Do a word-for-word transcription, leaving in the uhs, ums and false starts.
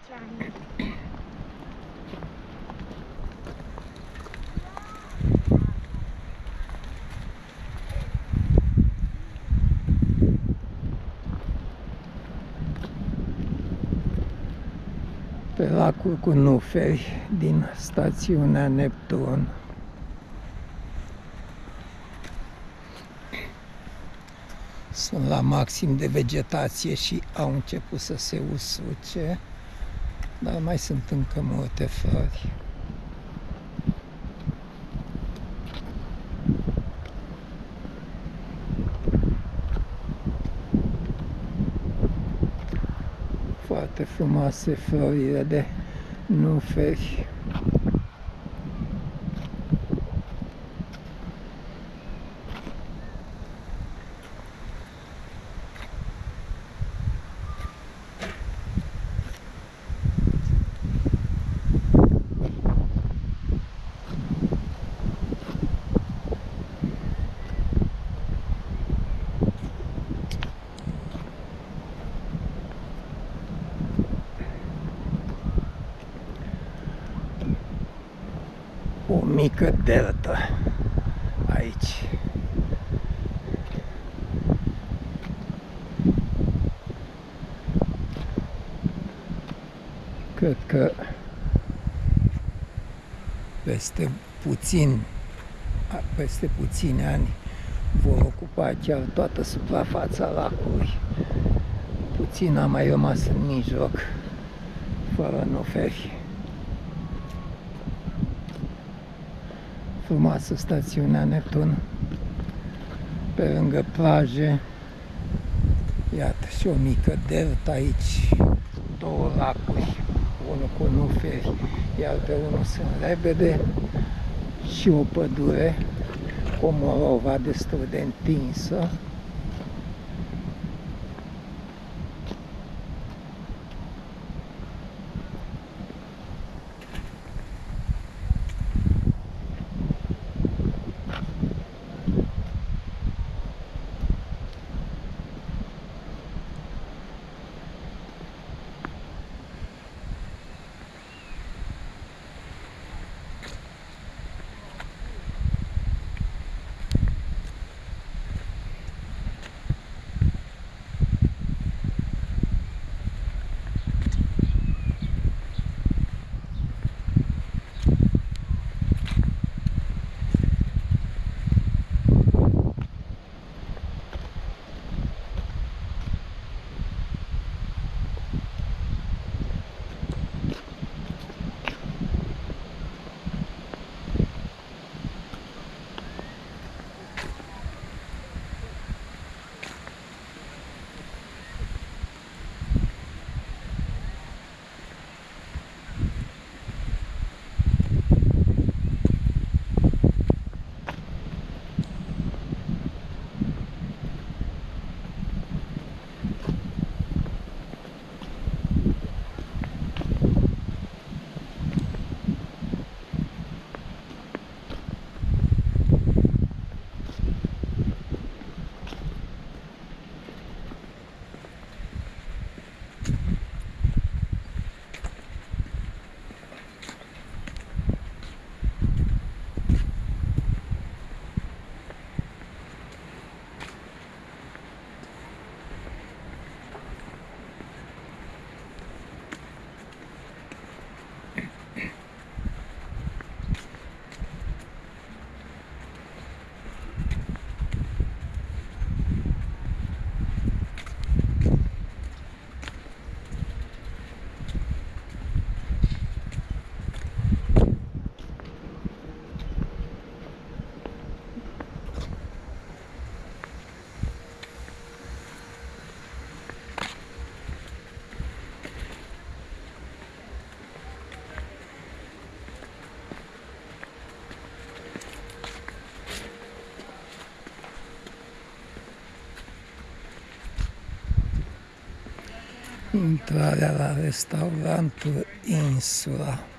ani. Pe lacul cu Nuferi din stațiunea Neptun. Sunt la maxim de vegetație și au început să se usuce, dar mai sunt încă multe flori. Foarte frumoase florile de nuferi. O mică delta aici. Cred că peste puțin, peste puțini ani vor ocupa chiar toată suprafața lacului. Puțin a mai rămas în mijloc, fără nuferi. Frumoasă stațiunea Neptun, pe lângă plaje. Iată și o mică delta aici, două lacuri, unul cu nuferi, iar pe unul sunt lebede, și o pădure Comorova destul de întinsă. Intrarea la restaurantul Insula.